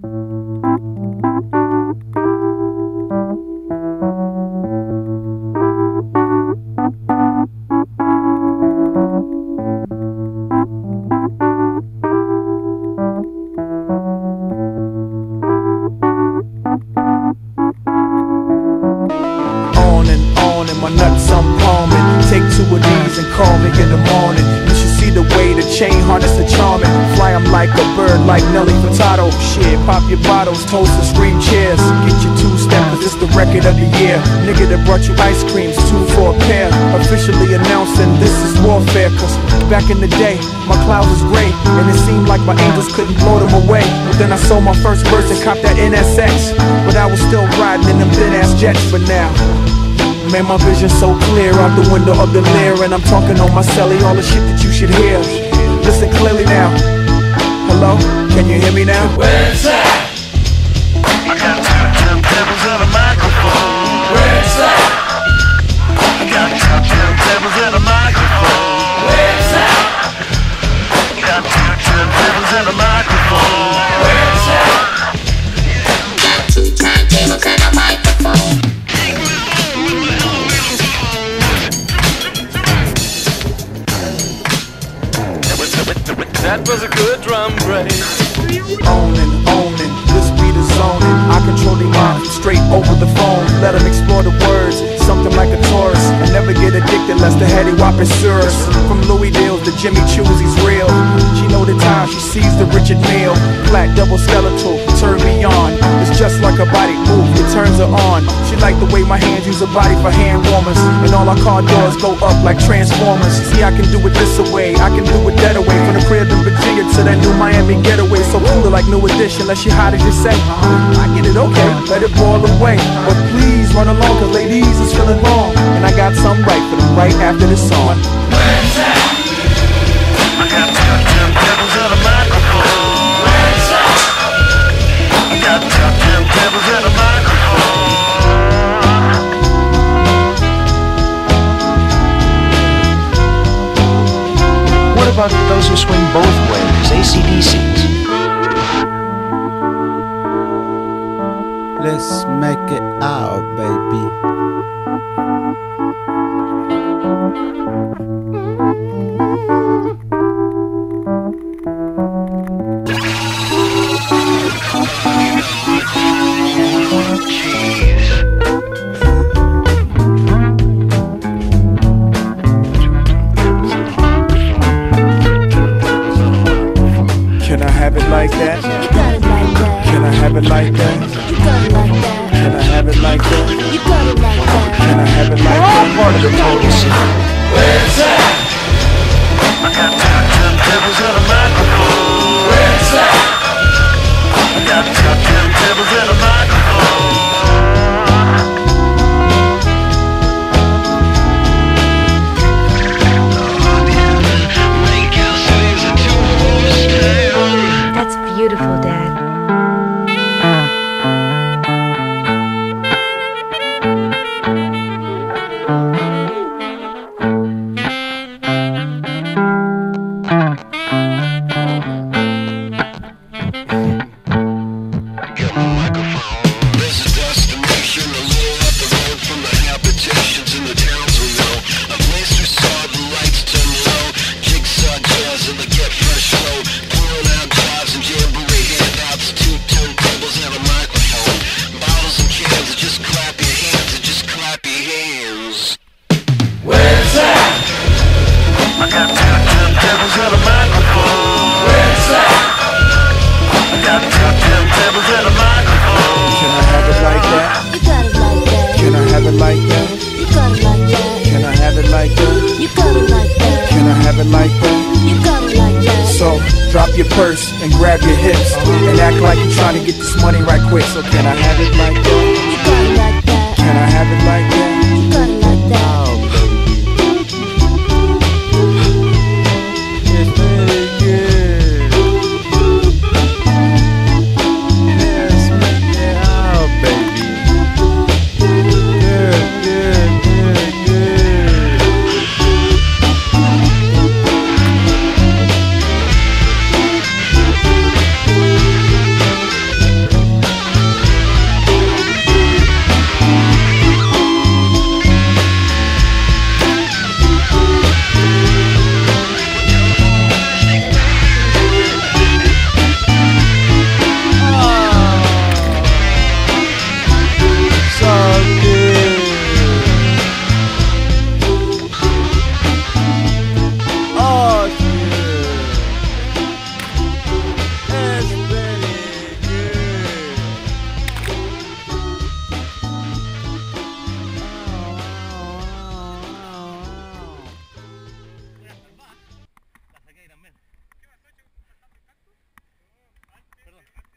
My nuts I'm palming. Take two of these and call me in the morning. You should see the way the chain harness the charming. Fly 'em like a bird, like Nelly Furtado. Shit, pop your bottles, toast and scream cheers. Get your two-step, cause it's the record of the year. Nigga that brought you ice creams, 2 for a pair. Officially announcing this is warfare. Cause back in the day, my cloud was gray, and it seemed like my angels couldn't blow them away. But then I sold my first verse and copped that NSX. But I was still riding in them thin-ass jets for now. Man, my vision's so clear out the window of the Lear, and I'm talking on my celly, all the shit that you should hear. Listen clearly now. Hello? Can you hear me now? Where's that? I got two turntables and a microphone. Where's that? I got two turntables and a microphone. Where's that? Got two turntables and a microphone. Where's that? Got two turntables and a microphone. That was a good drum break. Owning, this beat is zoning. I control the mind straight over the phone. Let them explore the words, something like a Taurus. I never get addicted lest the heady whop is serious. From Louis Dale's to Jimmy Choo's, he's real. She know the time, she sees the Richard Mille. Flat, double skeletal, turn me on. It's just like a body move, it turns her on. She like the way my hands use her body for hand warmers. And all our car doors go up like Transformers. See, I can do it this away, I can do it that away. From the crib in Virginia to that new Miami getaway. So cooler like New Edition, unless you hot as you say. I get it, okay, let it boil away. But please run along, cause ladies is feeling long. And I got something right for them right after this song. Where's that? I got two turntables and a microphone. Where's that? I got two turntables and a microphone. What about those who swing both ways, AC/DCs? Let's make it out, baby. Can I have it like that? You got it like that. Can I have it like that? You got it like that. Can I have it like that? You got it like that. Can I have it like that? Part of the total scene. Where's that? I got two turntables and a microphone. Where's that? I got two turntables and a microphone. That's beautiful, Dad. Drop your purse and grab your hips and act like you're trying to get this money right quick. So can I have it like that? You got it like that. Can I have it like that? You got it like that. It's really good. Let's make it out, baby. Good, good, good, good. Yeah.